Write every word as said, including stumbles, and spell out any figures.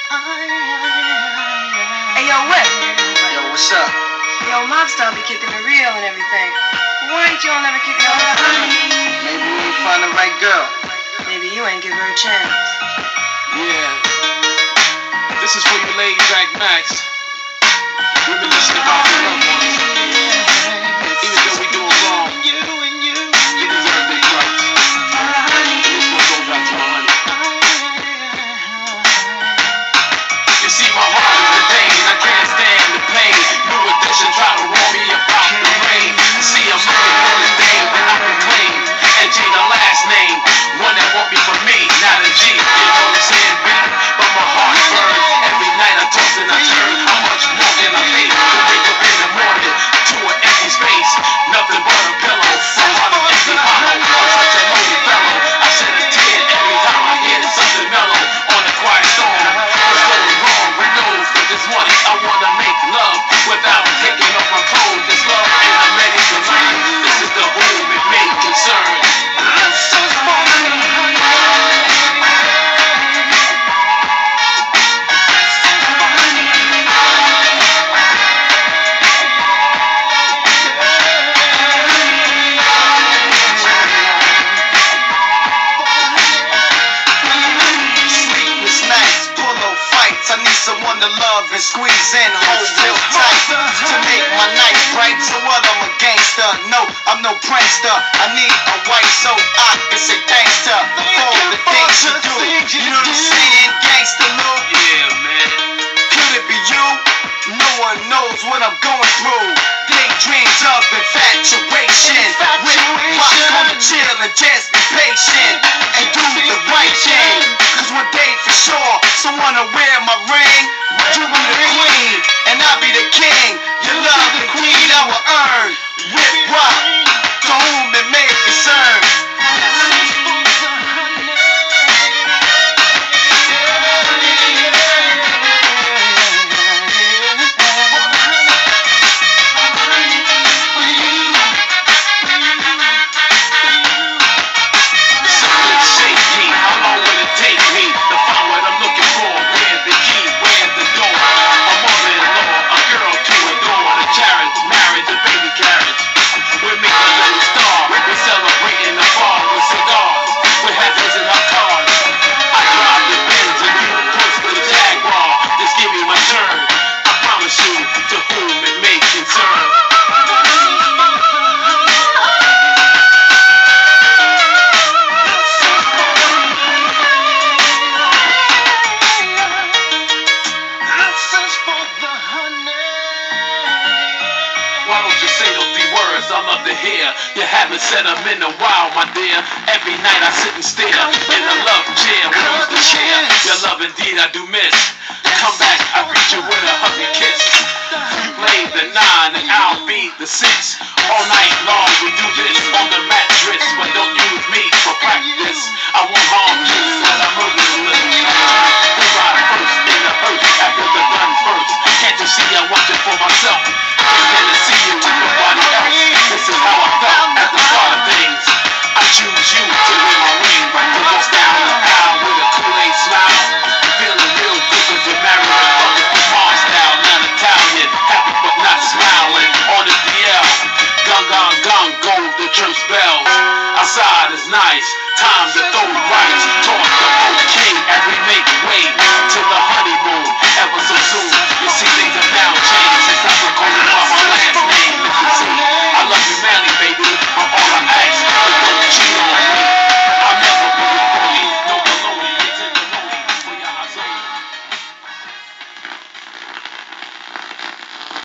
Hey, yo, Whip. Yo, what's up? Yo, Mobstar be kicking the real and everything. Why ain't y'all never kicking all the honey? Maybe we ain't find the right girl. Maybe you ain't give her a chance. Yeah. This is for you ladies like Max. Reminiscing about your loved ones. Even though we doing wrong, you deserve their rights. This one goes out to my honey. You see, my heart is in pain. I can't stand the pain. New edition try to warn me about the rain. See, I'm looking for the day that I can claim and change the last name. One that want me for me, not a G. You know what I'm saying, B? But my heart burns. Every night I toss and I turn. How much more can I pay to wake up in the morning to an empty space? Nothing but a pillow. My heart is empty, hollow. I'm such a lonely fellow. I shed a tear every time I hear something mellow on a quiet song. What's going wrong? Who knows? For this one, I wanna make love without taking off my clothes. This love ain't I'm ready to learn. This is the home it may concern. I need someone to love and squeeze in, hold real tight to make my night bright. So what? I'm a gangster. No, I'm no prankster. I need a wife so I can say thanks to for the things you do. You know what I'm saying, gangster Lou? Yeah, man. Could it be you? No one knows what I'm going through. Daydreams of infatuation. With rock on the chill and just be patient and do the right thing. Cause one day for sure, someone will wear my ring. You be the queen, and I'll be the king. Your love and greed I will earn. Whip rock, to whom it may concern. Why don't you say those three words I love to hear? You haven't said them in a while, my dear. Every night I sit and stare in a love chair we used to share. Your love indeed I do miss. Come back, I greet you with a hug and kiss. You play the nine and I'll be the six. All night long we do this on the mattress, but don't use me for practice. I won't harm you when I'm murderless. We ride first in the earth after the gun first. Can't you see I want it for myself? Can't to see you with nobody else. This is how I felt at the start of things. I choose you to wear my ring, to walk down the aisle with a Kool-Aid smile. Feeling real good cause you're married a public Mars style, not Italian. Happy but not smiling. On the D L, gun, gun, gun, go the church bells. Outside is nice, time to